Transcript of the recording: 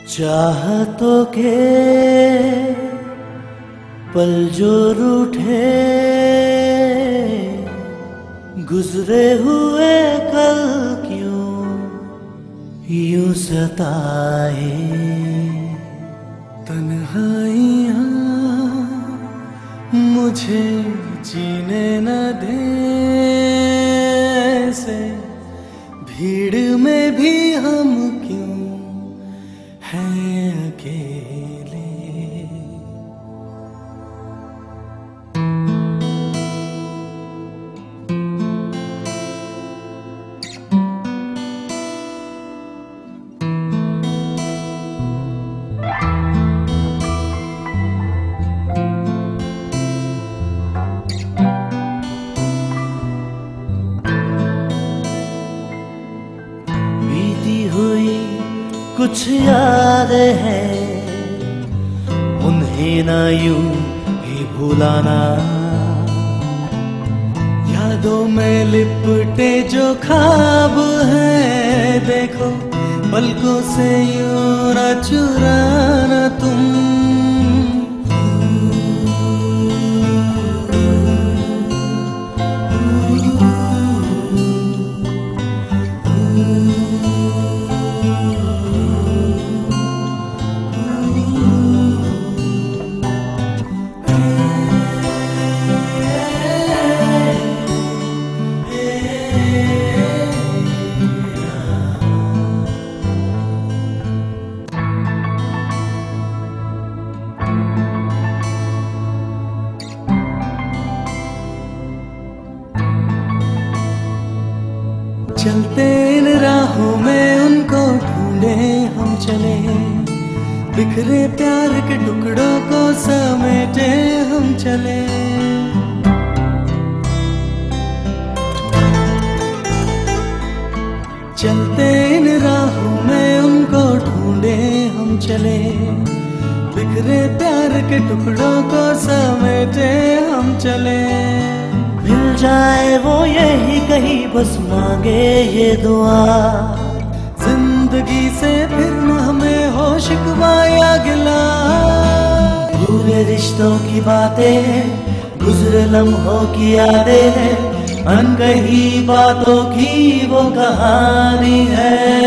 चाहतों के पल जो रूठे गुजरे हुए कल क्यों यूं सताए। तन्हाइयाँ मुझे जीने न दें से भीड़ में भी हम क्यों हैं अकेले। बीती हुई कुछ यादें हैं उन्हें ना यूं ही भुलाना। यादों में लिपटे जो ख्वाब हैं देखो पलकों से यूं ना चुराना तुम। चलते इन राहों में उनको ढूंढे हम चले, बिखरे प्यार के टुकड़ों को समेटे हम चले। चलते इन राहों में उनको ढूंढे हम चले, बिखरे प्यार के टुकड़ों को समेटे हम चले। मिल जाए वो यही कहीं बस मांगे ये दुआ, जिंदगी से फिर न हमें हो शिकवा या गिला। भूले रिश्तों की बातें, गुजरे लम्हों की यादें, अनकही बातों की वो कहानी है।